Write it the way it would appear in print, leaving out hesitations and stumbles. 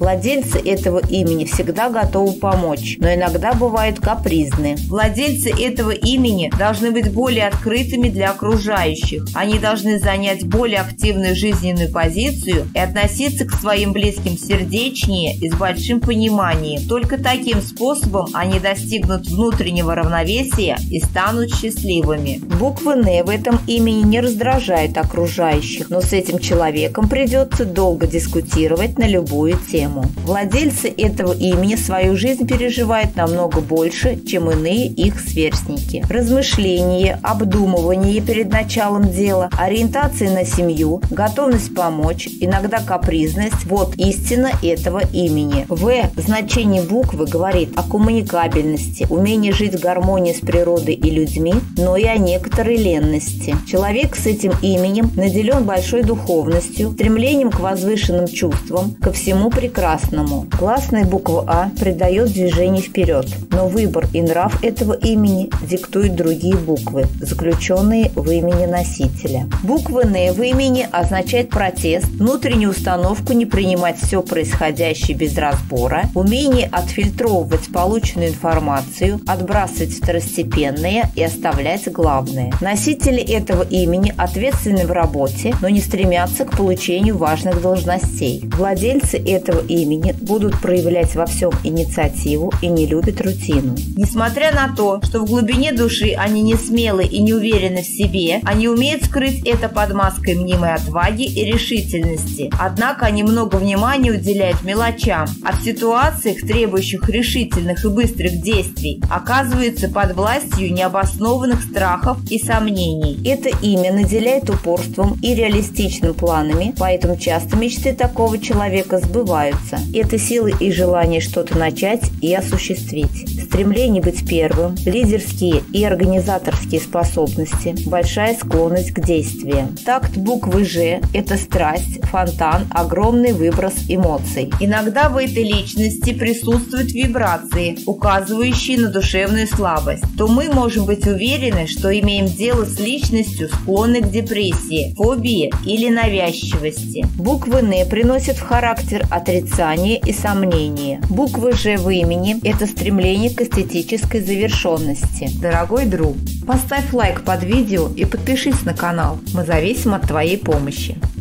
Владельцы этого имени всегда готовы помочь, но иногда бывают капризны. Владельцы этого имени должны быть более открытыми для окружающих. Они должны занять более активную жизненную позицию и относиться к своим близким сердечнее и с большим пониманием. Только таким способом они достигнут внутреннего равновесия и станут счастливыми. Буква «Н» в этом имени не раздражает окружающих, но с этим человеком придется долго дискутировать на любую тему. Владельцы этого имени свою жизнь переживают намного больше, чем иные их сверстники. Размышление, обдумывание перед началом дела, ориентация на семью, готовность помочь, иногда капризность – вот истина этого имени. В значении буквы говорит о коммуникабельности, умении жить в гармонии с природой и людьми, но и о некоторой ленности. Человек с этим именем наделен большой духовностью, стремлением к возвышенным чувствам, ко всему прекрасному. Гласная буква «А» придает движение вперед, но выбор и нрав этого имени диктуют другие буквы, заключенные в имени носителя. Буква «Н» в имени означает протест, внутреннюю установку не принимать все происходящее без разбора, умение отфильтровывать полученную информацию, отбрасывать второстепенное и оставлять главное. Носители этого имени ответственны в работе, но не стремятся к получению важных должностей. Владельцы этого имени будут проявлять во всем инициативу и не любят рутину. Несмотря на то, что в глубине души они не смелы и не уверены в себе, они умеют скрыть это под маской мнимой отваги и решительности. Однако они много внимания уделяют мелочам, а в ситуациях, требующих решительных и быстрых действий, оказываются под властью необоснованных страхов и сомнений. Это имя наделяет упорством и реалистичными планами, поэтому часто мечты такого человека сбываются. Это силы и желание что-то начать и осуществить. Стремление быть первым, лидерские и организаторские способности, большая склонность к действиям. Такт буквы «Ж» – это страсть, фонтан, огромный выброс эмоций. Иногда в этой личности присутствуют вибрации, указывающие на душевную слабость. То мы можем быть уверены, что имеем дело с личностью, склонной к депрессии, фобии или навязчивости. Буквы «Н» приносят в характер отрицание и сомнение. Буква «Ж» в имени – это стремление к эстетической завершенности. Дорогой друг, поставь лайк под видео и подпишись на канал. Мы зависим от твоей помощи.